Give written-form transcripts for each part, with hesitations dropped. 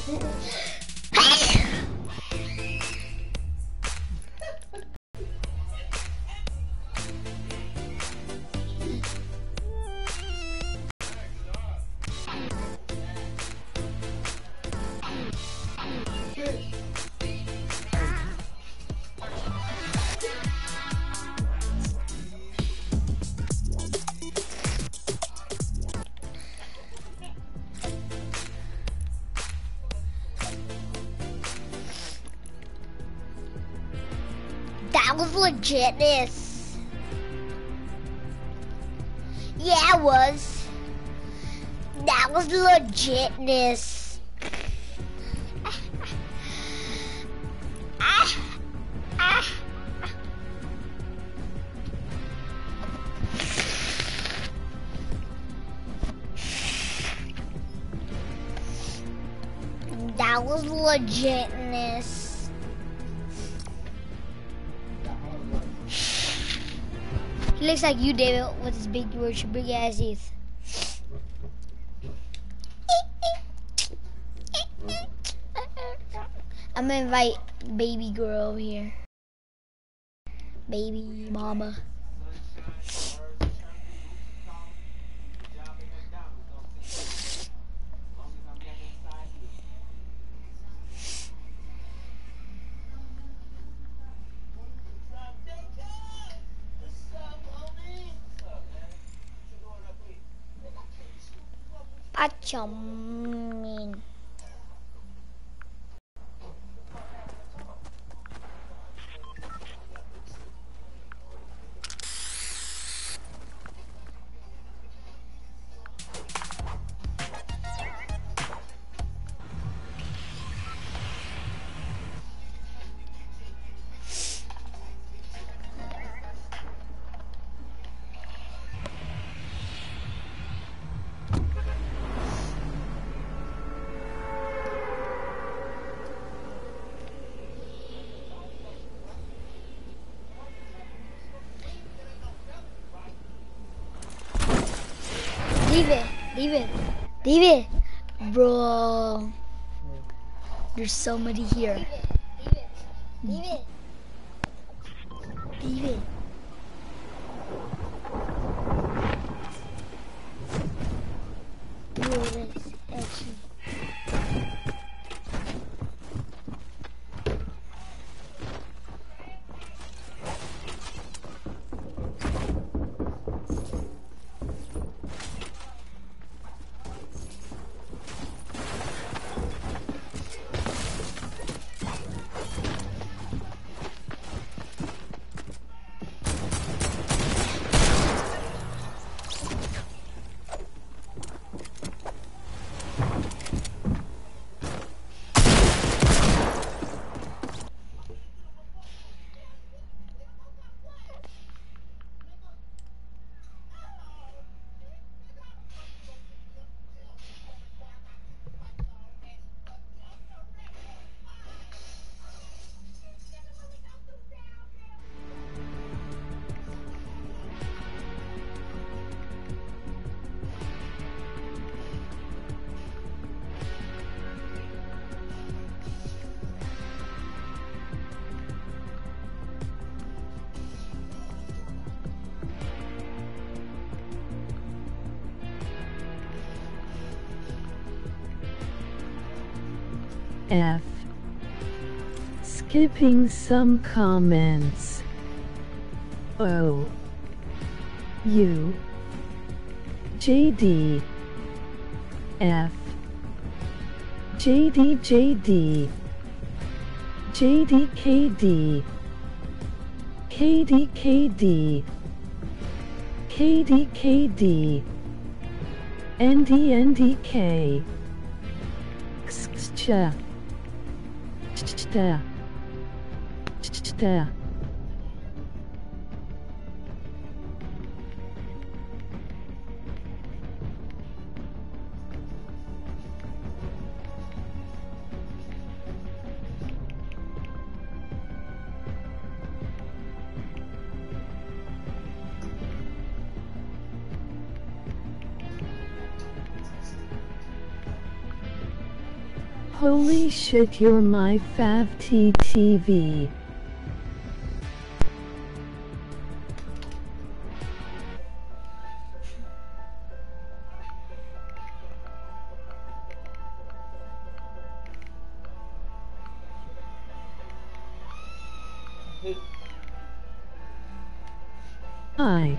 That was legitness. Yeah, it was. That was legitness. That was legitness. He looks like you, David, with his big ass teeth. I'm gonna invite baby girl over here. Baby mama. Pachamin. David, bro, there's somebody here. David. Bro, that's actually. F. Skipping some comments. O. U. JD. F. JD. KD. NDK. Holy shit, you're my fav TTV. I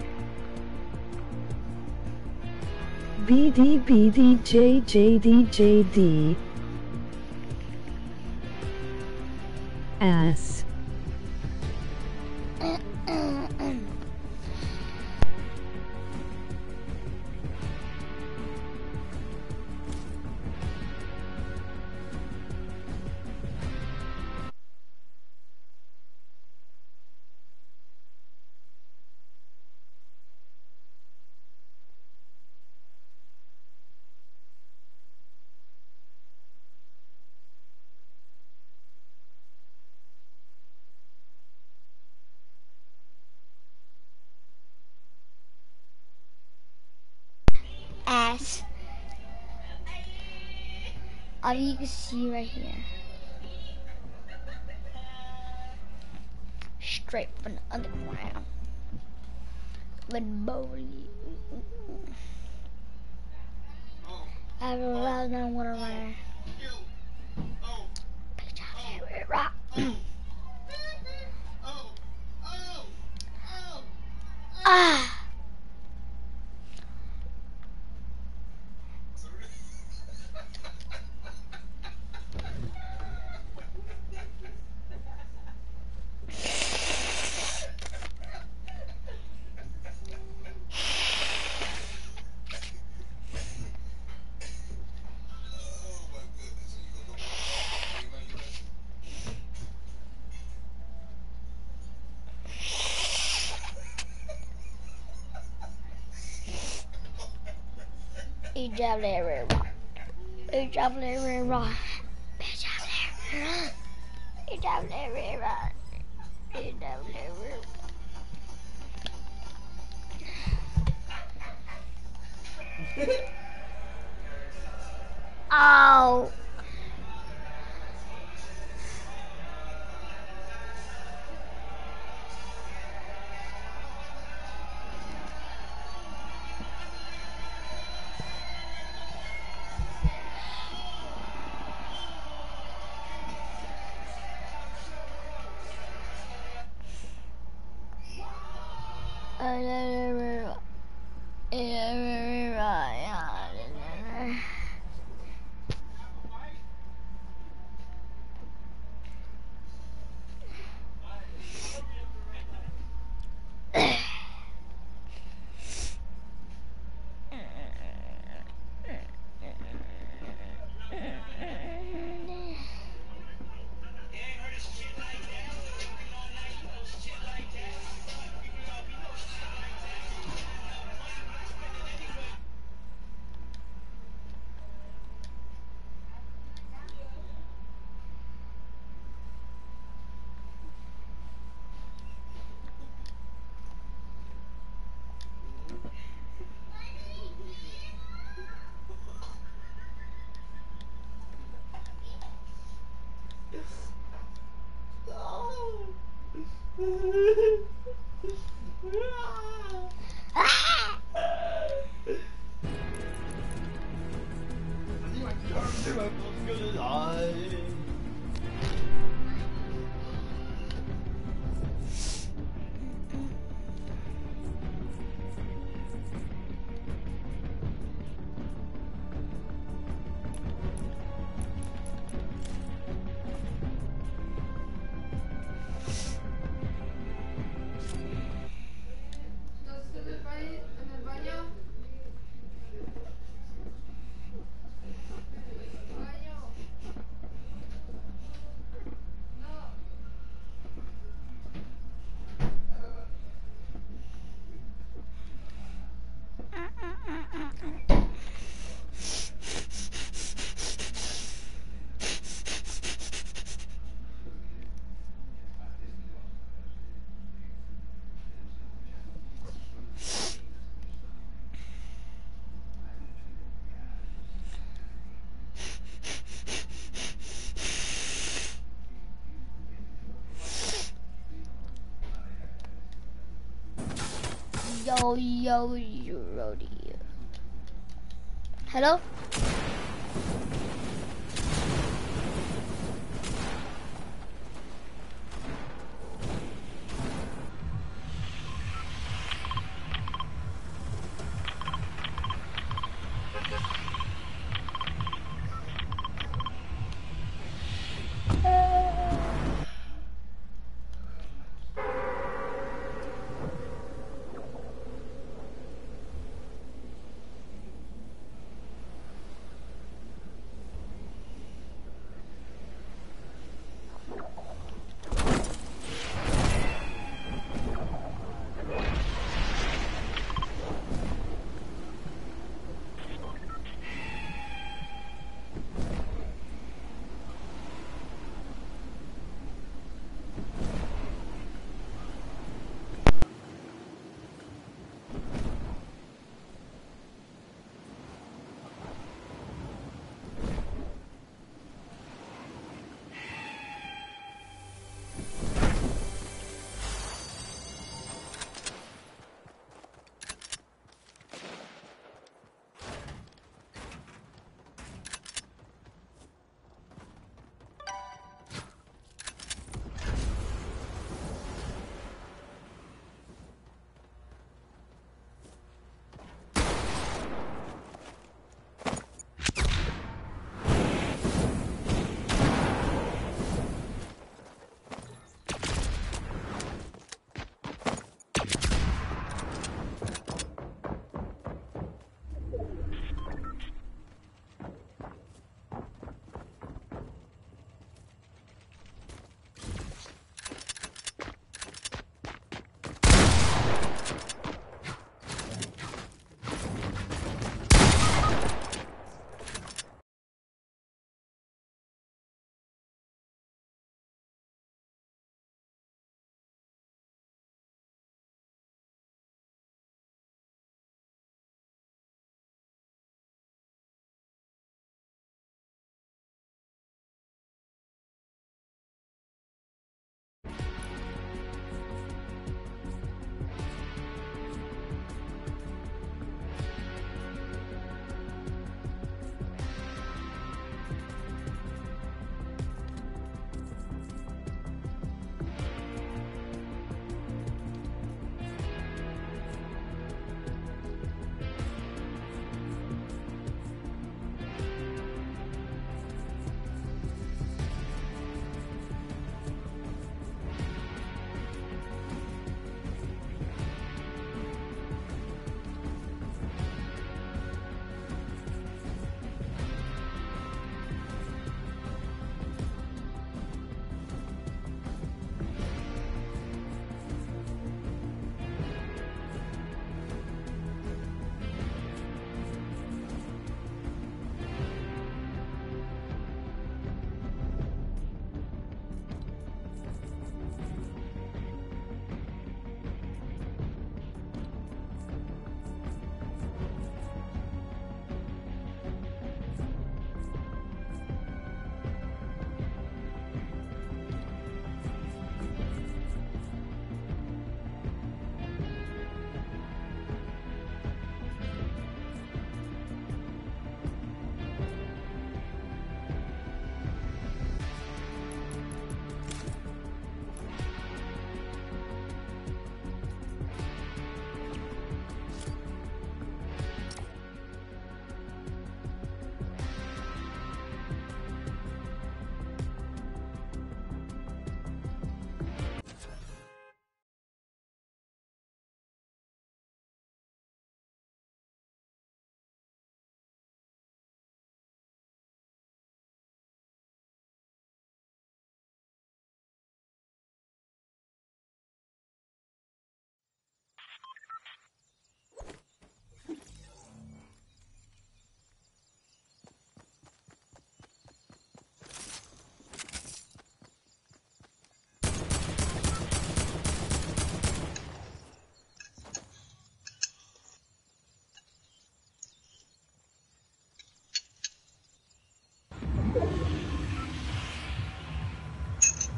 BD S Ass. You can see right here. Straight from the underground. With Bodie. I have a loud now what around. Rock. Ah. Each of their rock. Each of their rock. Each of their rock. Each of their rock. Each of their rock. Oh. Rodeo. Hello?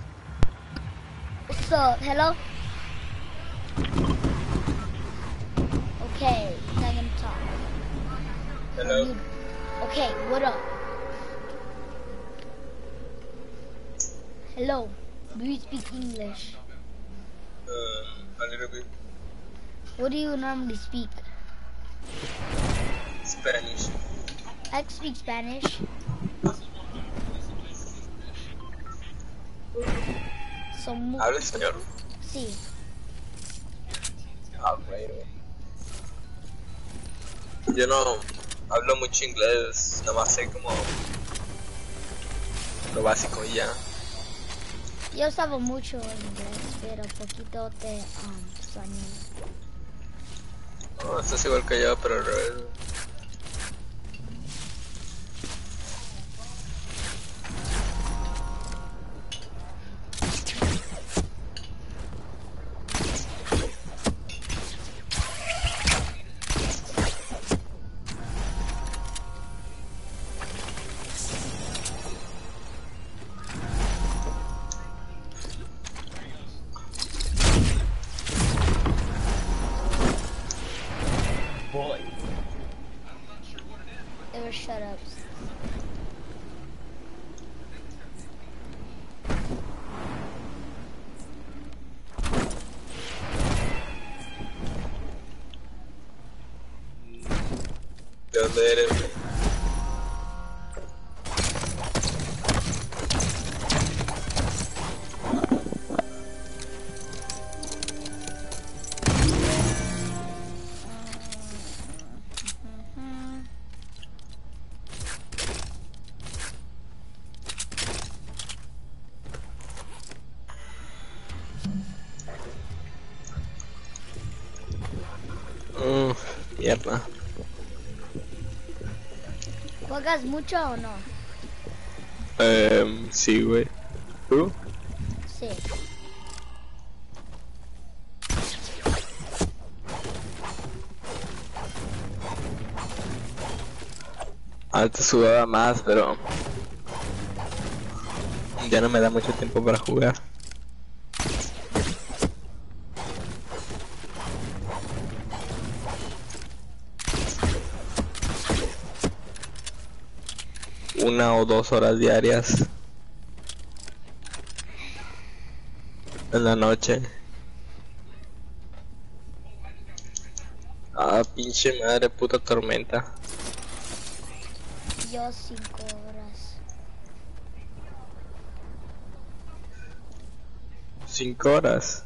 What's up? Hello? Okay, not gonna talk. Hello. Okay, what up? Hello. Do you speak English? A little bit What do you normally speak? Spanish. I speak Spanish. ¿Habla español? Sí. Ah, bueno. Yo no hablo mucho inglés, nomás sé como lo básico y ya. Yo sabo mucho inglés, pero poquito de español. No, estás igual que yo, pero al revés. They were shut-ups. ¿De dónde eres? Mierda. ¿Juegas mucho o no? Sí, güey. ¿Tú? Sí. Antes jugaba más, pero ya no me da mucho tiempo para jugar. Una o 2 horas diarias en la noche. Ah, pinche madre, puta tormenta. Yo 5 horas. 5 horas.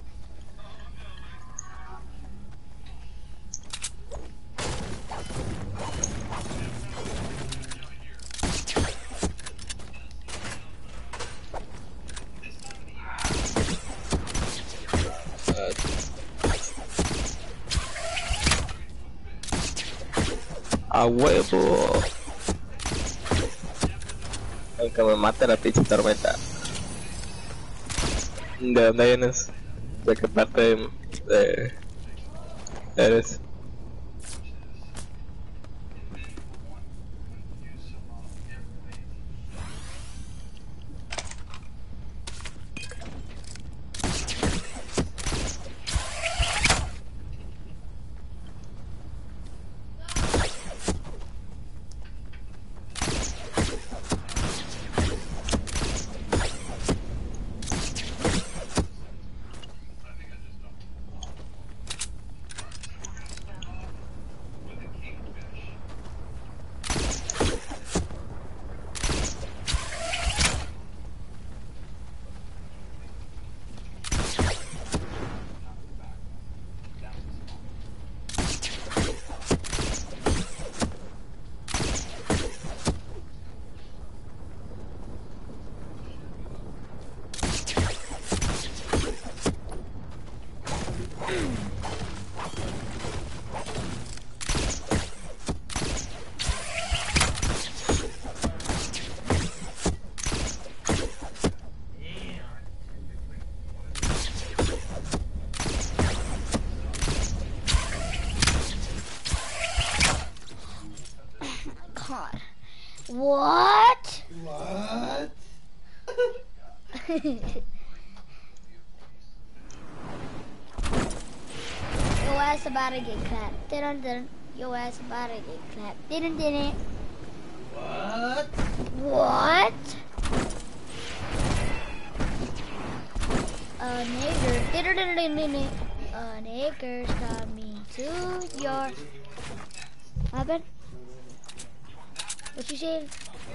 A huevo. Aunque me mate la pinche tormenta. ¿De dónde vienes? ¿De qué parte eres? God. What? What? ass about to get clapped. Dun dun. Your ass about to get clapped. Dun dun. What? What? A nigger. Dun dun dun dun dun. A nigger's coming to your. What happened? What you saying?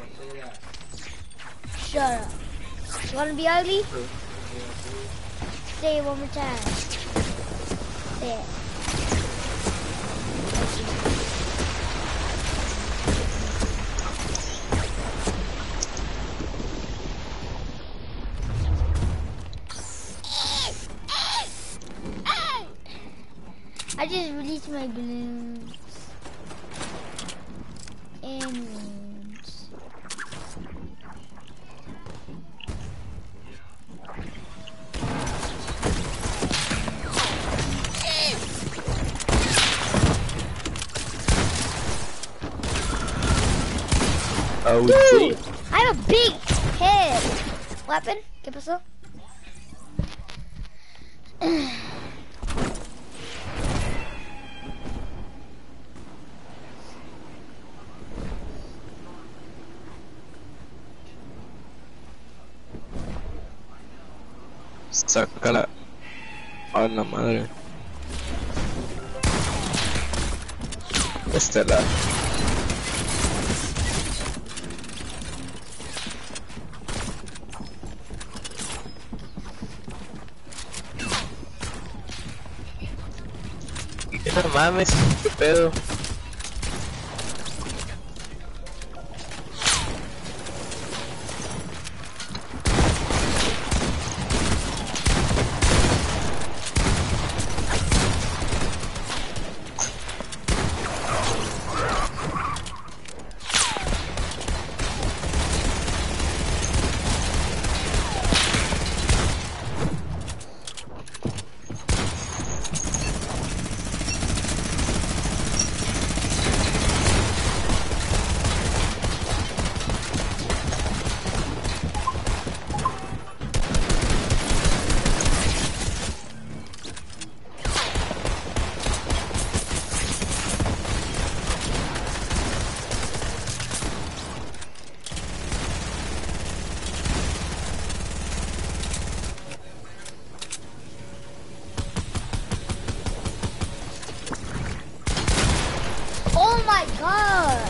Shut up. You wanna be ugly? Say it one more time. Say it. I just released my balloons and wounds. Oh, Dude, I have a big head. What happened? ¿Qué pasó? Sácala. A la madre. Estela. No mames, qué pedo. Oh my god!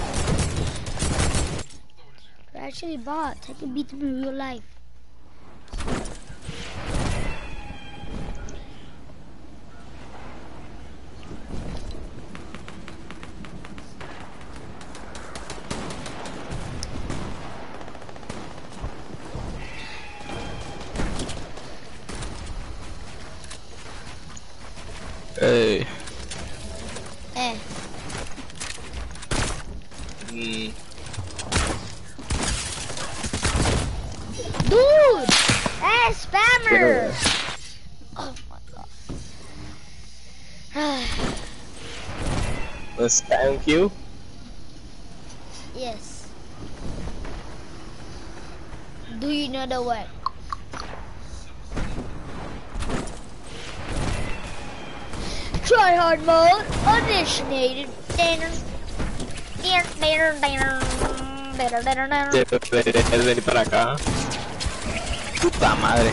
They're actually bots. I can beat them in real life. Hey. Eh. Dude! Hey, spammer! Oh my god. Let's thank you. Yes. Do you know the word? Try hard mode initiated. Debes venir para acá. Puta madre.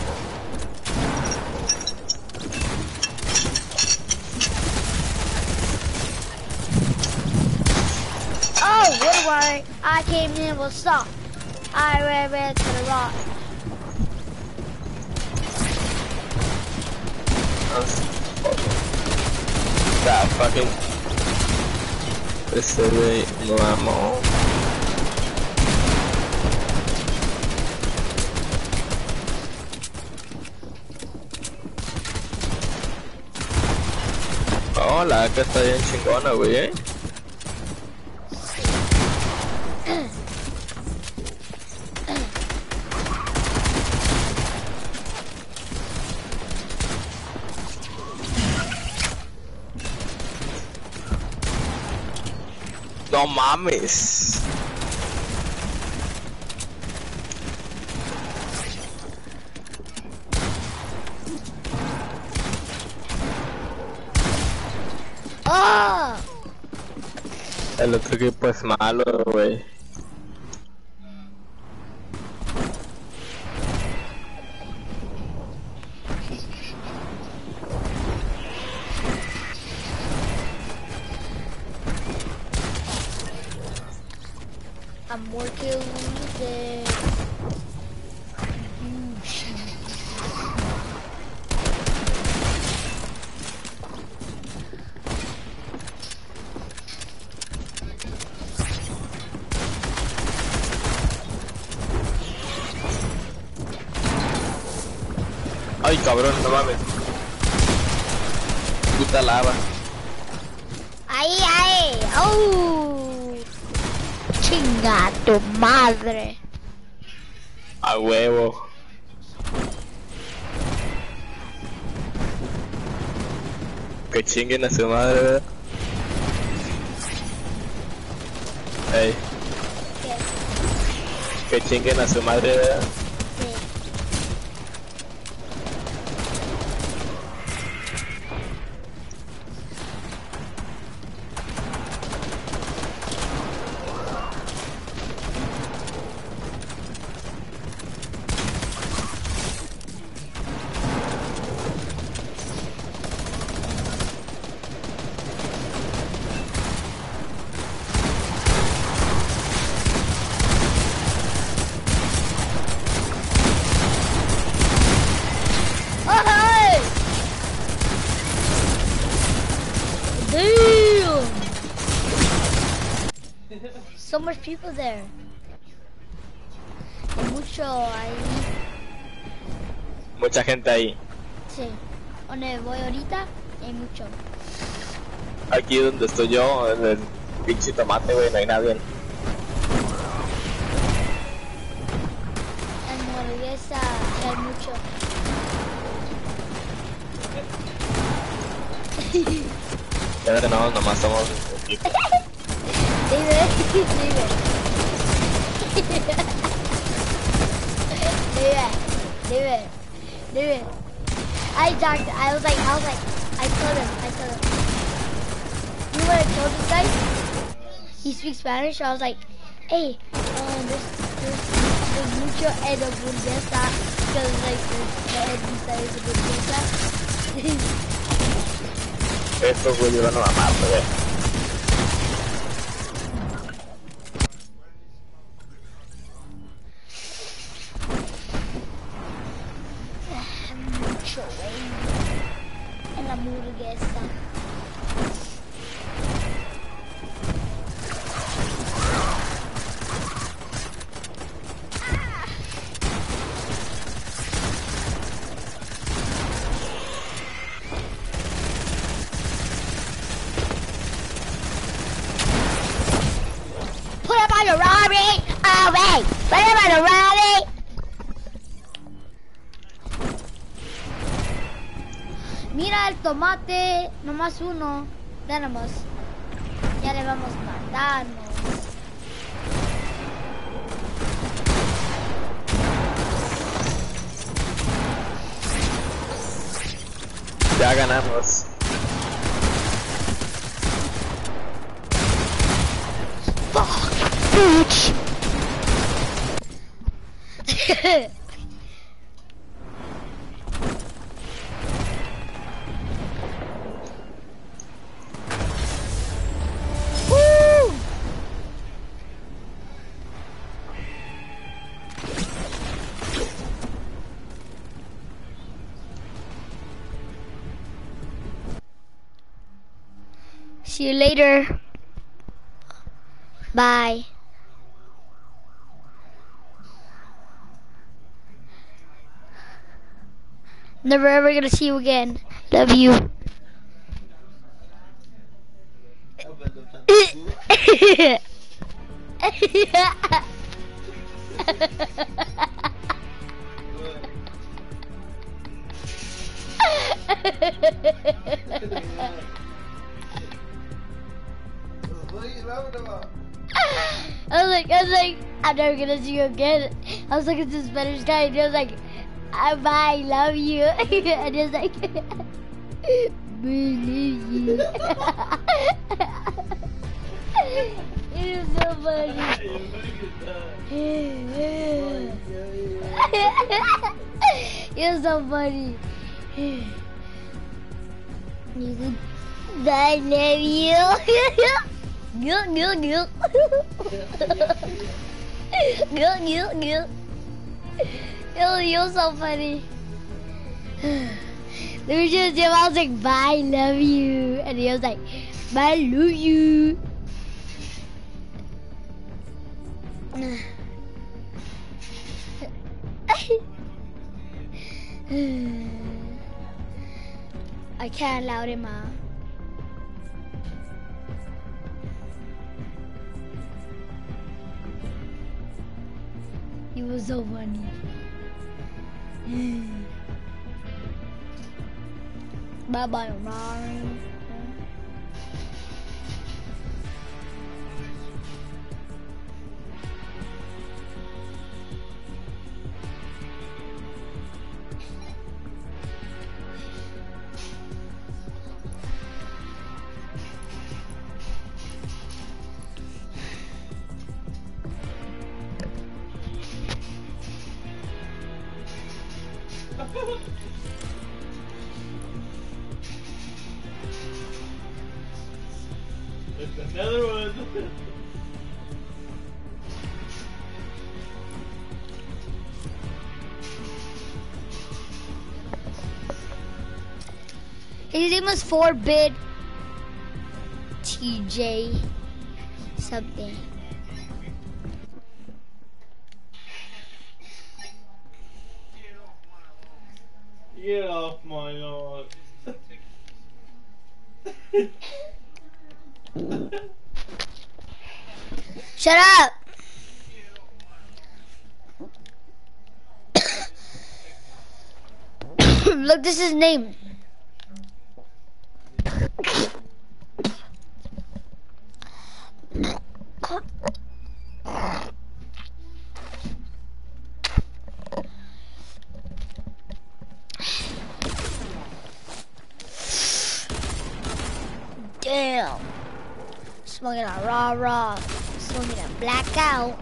Oh, what worry. I came in with stop. I ran to the rock. That fucking. Ese güey lo amo. Oh, la AK está bien chingona, güey, No mames. El otro equipo es malo, güey. I'm working with it. Ay, cabrón, no mames. Puta lava. ¡Ay, ay! ¡Oh! ¡Chinga tu madre! A huevo. Que chinguen a su madre, ¿verdad? Ey. ¿Qué? Que chinguen a su madre, ¿verdad? Sí. ¡Ay! Damn! So much people there. Hay mucho ahí. Mucha gente ahí. Sí. Donde voy ahorita, hay mucho. Aquí donde estoy yo, en el pinche tomate, güey, no hay nadie. En hamburguesa hay mucho. Ya no, nomás somos equipo. Dime. I talked, I was like, I told him. You know what I told this guy? He speaks Spanish, so I was like, hey, there's mucho en hamburguesa, because like, there's hamburguesa. Estos güeyes van a mamar, güey. Mucho, güey. En la hamburguesa. Put up on the Robbie! Oh, wait! Put up on the Robbie! Mira el tomate, nomás uno. Tenemos. Ya le vamos a matarnos. Ya ganamos. Fuck, bitch. Woo! See you later. Bye. Never ever gonna see you again. Love you. I was like, I'm never gonna see you again. I was looking at this Spanish guy and he was like, bye, love you. And he was like, believe you. It is so funny. You're so funny. I love you. Good. Good. You're so funny. Let me just I was like, bye, love you. And he was like, bye, love you. I can't allow him out. He was so funny. Bye bye, Rari. Another one. His name was 4-bit TJ something. Get off my lawn. Shut up! Look, this is his name. Damn. Smoking a raw. Smoking a blackout.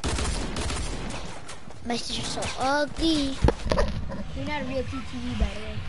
My sister's so ugly. You're not a real TTV, by the way.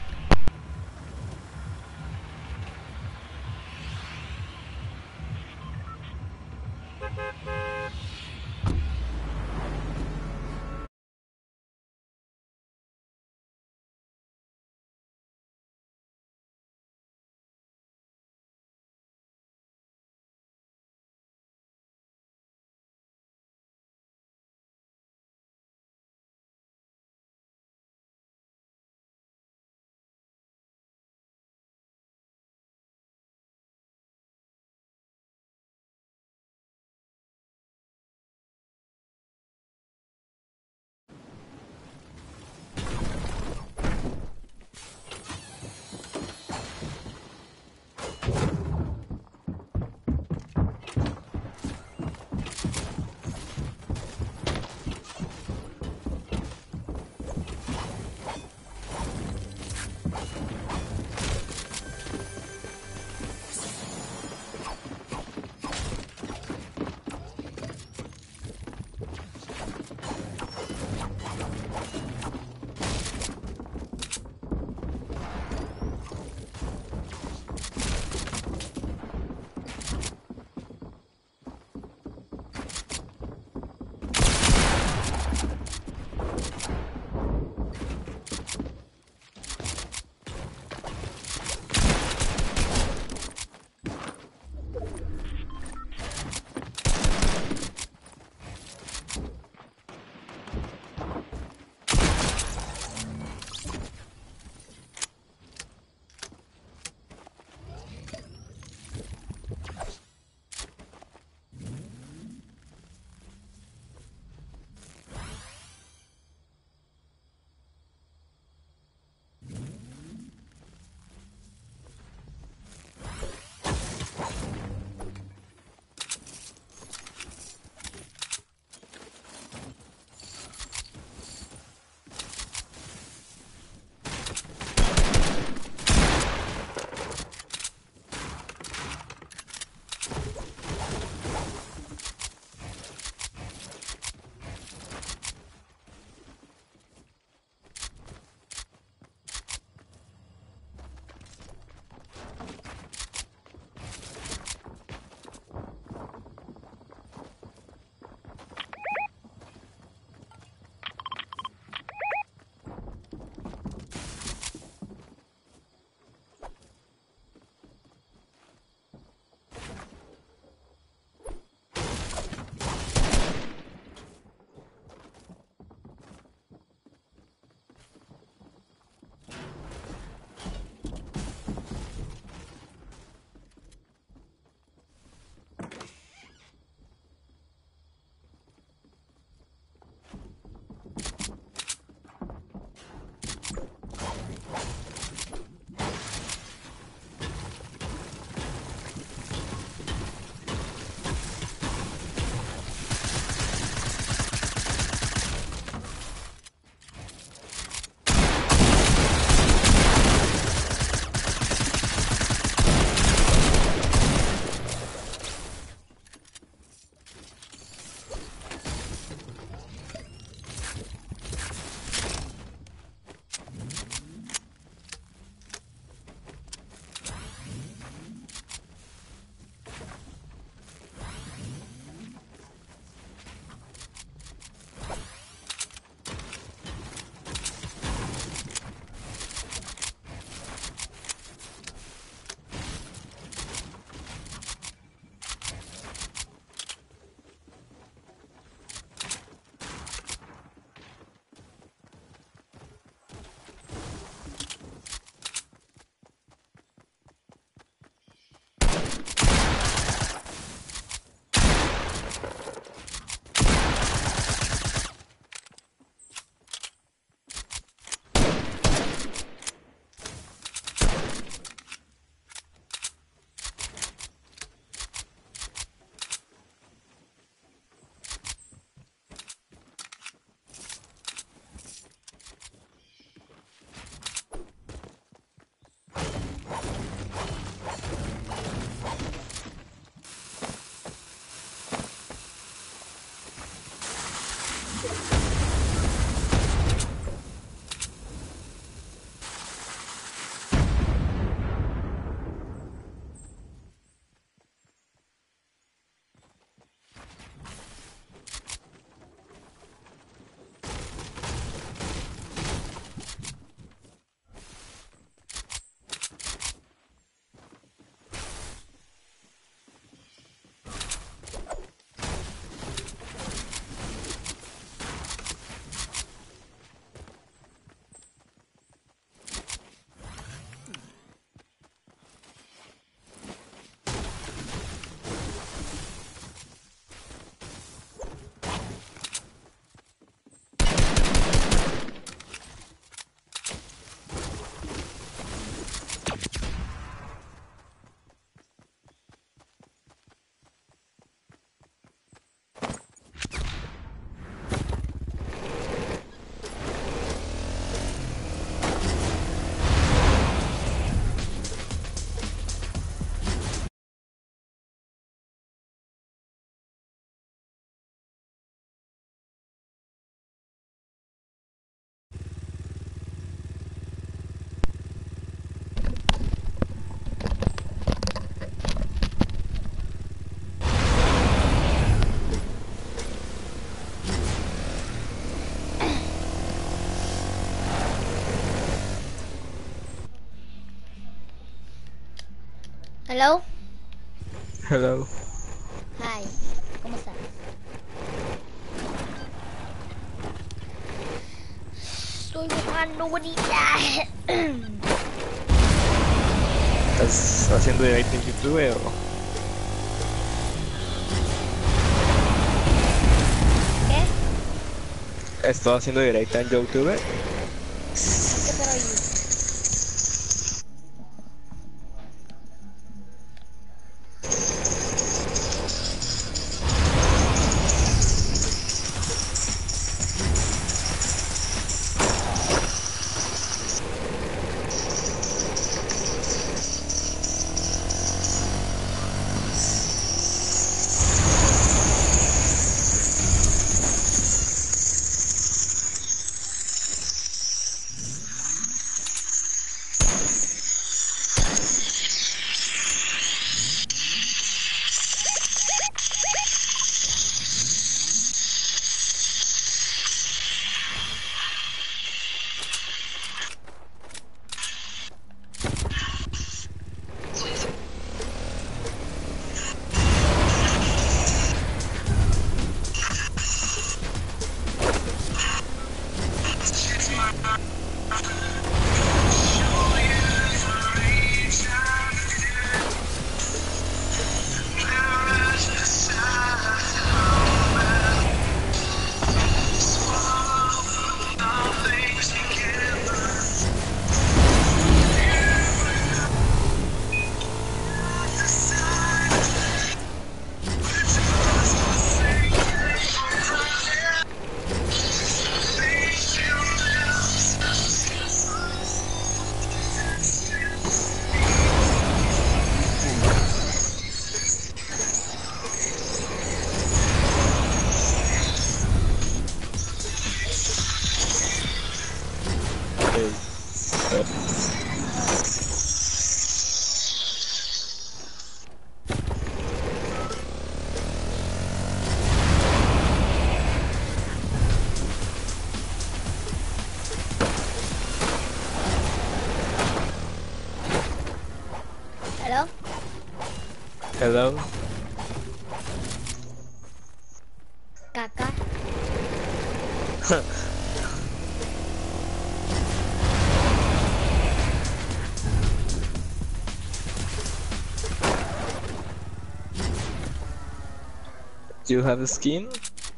Hello. Hello. Hi. ¿Cómo estás? Estoy jugando bonita. ¿Estás haciendo directo en YouTube o...? ¿Qué? ¿Estás haciendo directo en YouTube? ¿A qué te oyes? Hello. Hello. Caca. Do you have a skin?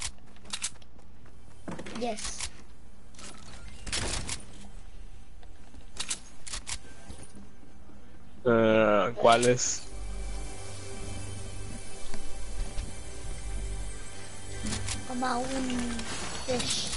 Yes. ¿Cuál es? Como un fish.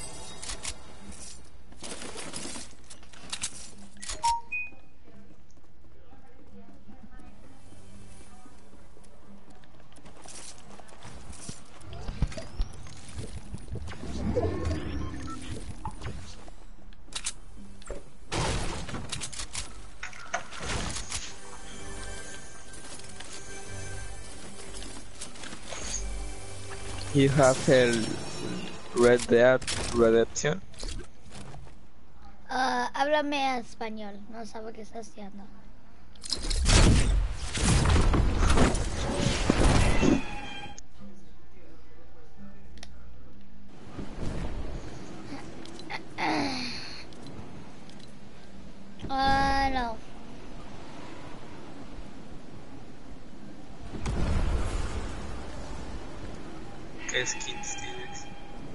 You have el Red Dead Redemption. Háblame español. No sabe qué está haciendo. No. ¿Qué skins tienes?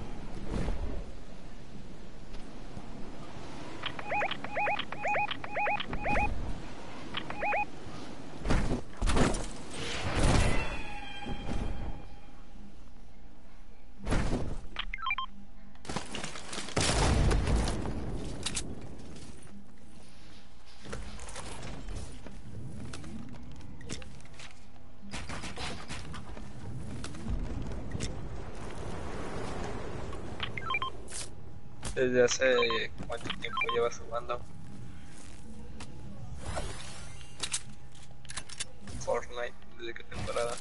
¿Desde hace cuánto tiempo llevas jugando Fortnite? ¿Desde qué temporada?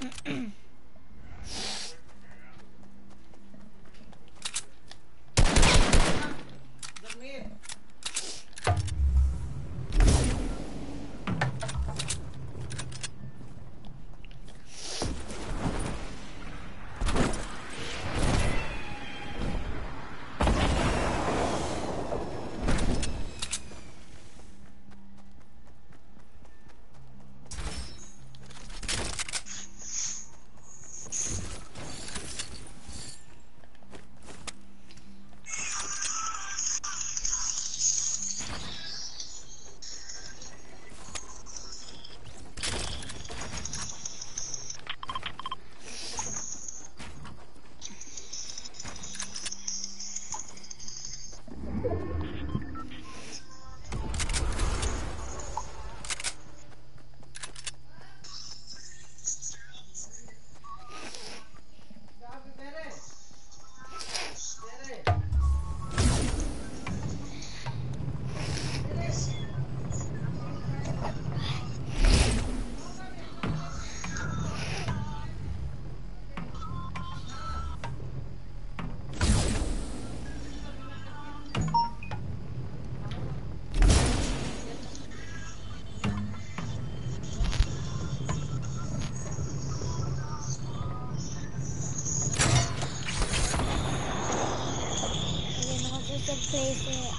Place it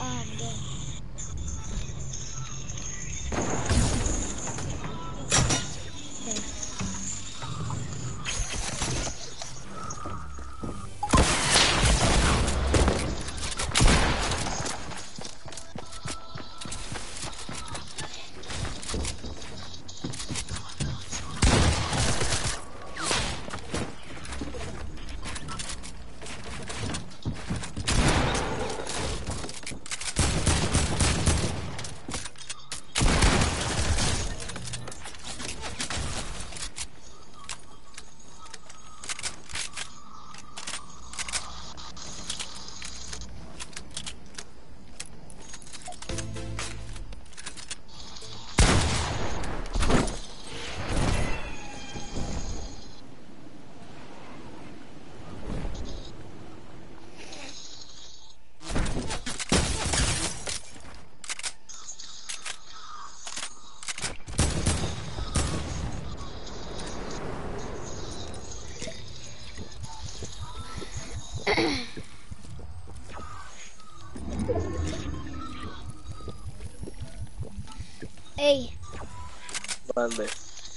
Hey, Mande.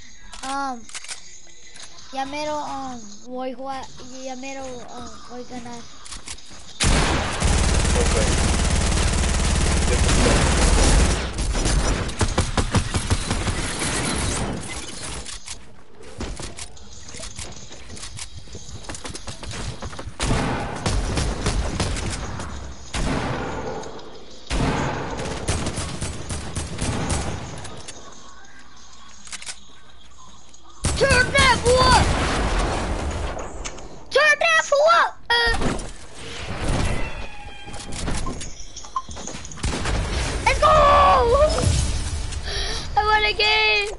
ya mero, voy a jugar, ya mero, voy a ganar. Turn that fool up! Turn that fool up! Let's go! I won again!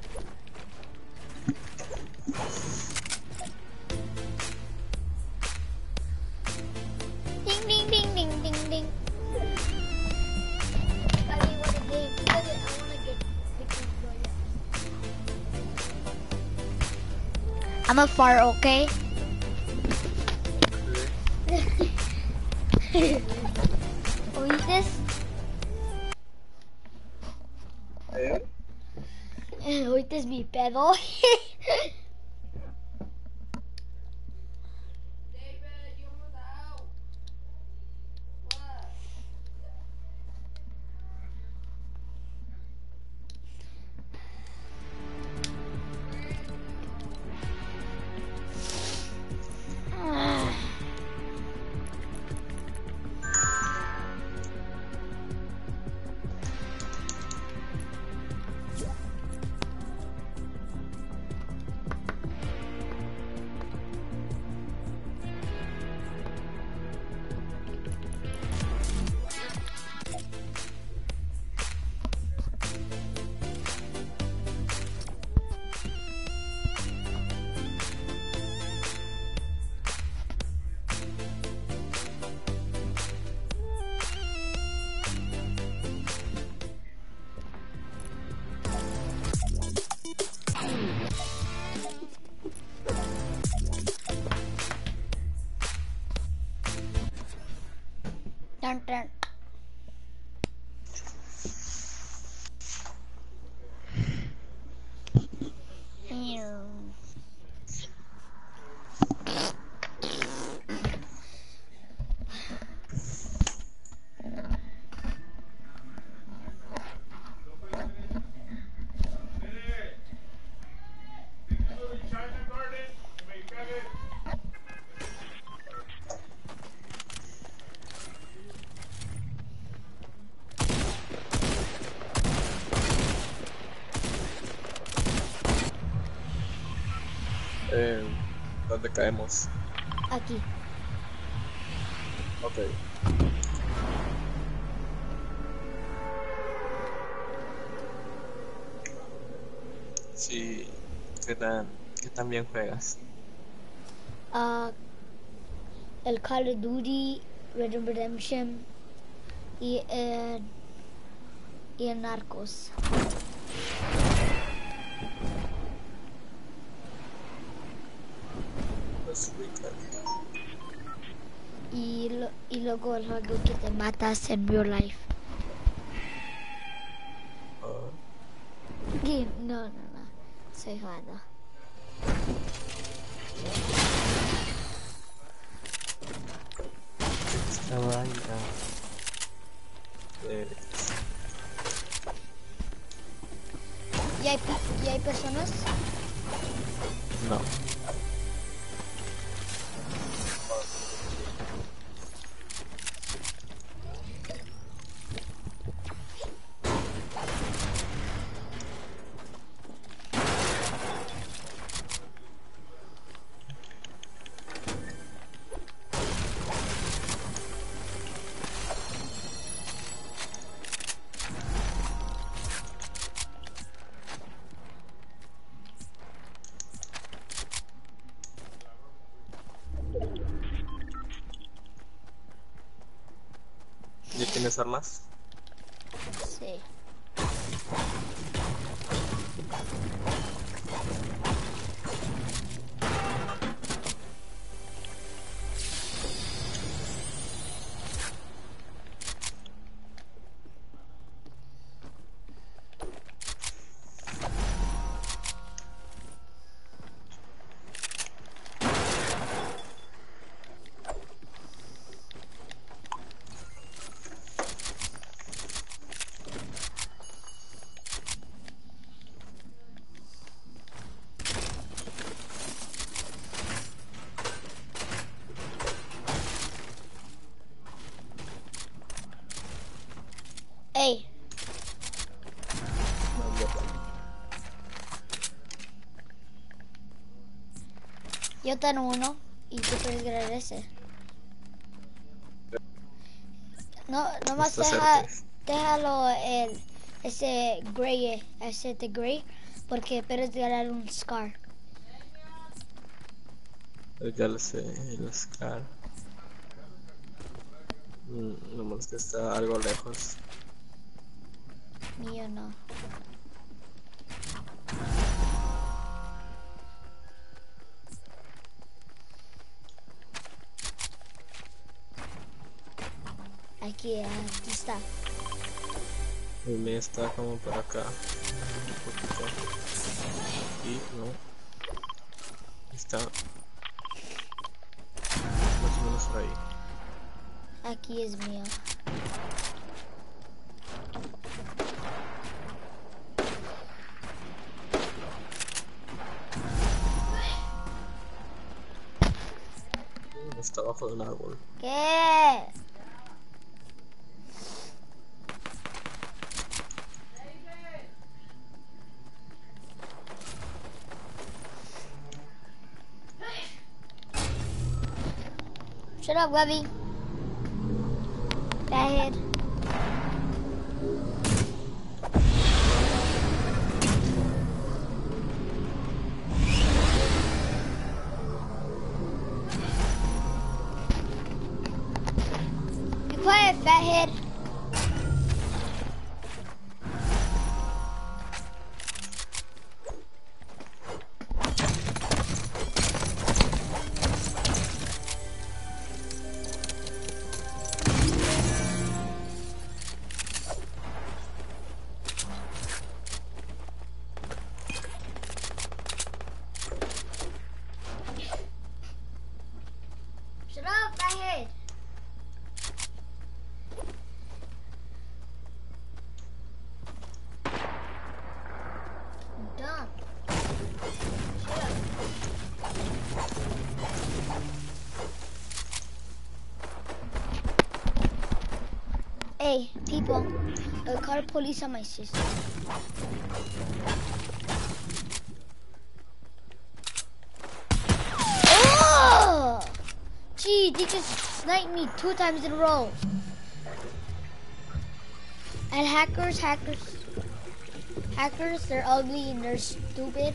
Ding ding ding ding ding ding. I won a game. I want to get Victory Royale. I'm a far, okay? ¿Oíste? ¿Oíste mi pedo? Tan, tan. ¿Dónde caemos? Aquí. Ok. Sí, qué tan bien juegas? El Call of Duty, Red Dead Redemption y el Narcos. Pues rica. Y luego el juego que te matas en real life. Ah, No. Estoy jugando. esta vaina. ¿Y hay personas? No. ¿Ya tienes armas? Sí. Ey, yo tengo uno y tú puedes grabar ese. No, nomás Está cerca. déjalo ese de gray, porque puedes ganar un scar. Ya lo sé, el Scar. Nomás que está algo lejos. Mío no. Aquí está. El mío está como por acá. Un poquito. Y no. Está más o menos por ahí. Aquí es mío. Está abajo de un árbol. ¿Qué? Shut up, Webby. Fathead. Be quiet, fathead. people. Call the police on my sister. Oh! Gee, they just sniped me 2 times in a row. And hackers, they're ugly and they're stupid.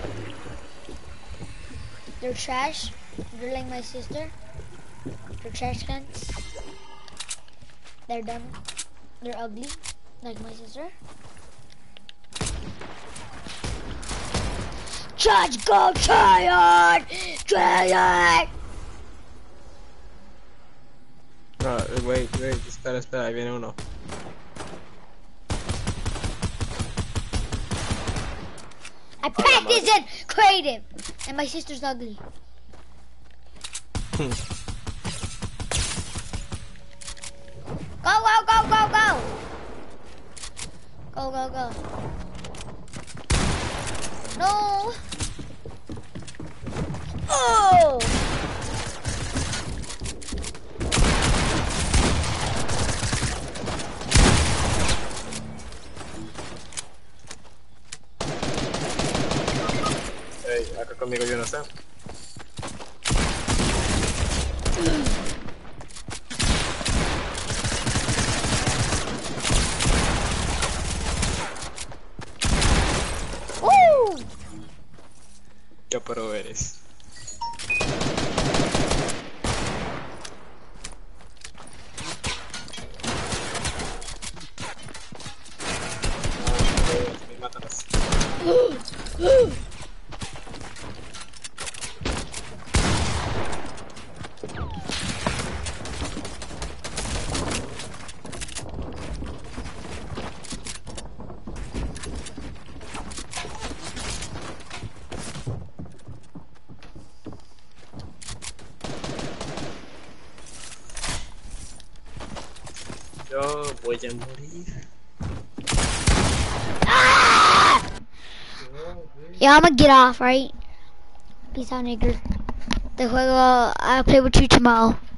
They're trash. They're like my sister. They're trash cans. They're dumb. They're ugly, like my sister. Charge, go, try it! No, wait, espera, ahí viene uno. I practice in creative, and my sister's ugly. Go, go, go, go, go! Go, go, go. No! Oh! Hey, acá conmigo yo no sé. Qué pro eres. Mátalas. Yo voy a morir. Ah! Yeah, I'm gonna get off, right? Peace out, nigger. The juego, I'll play with you tomorrow.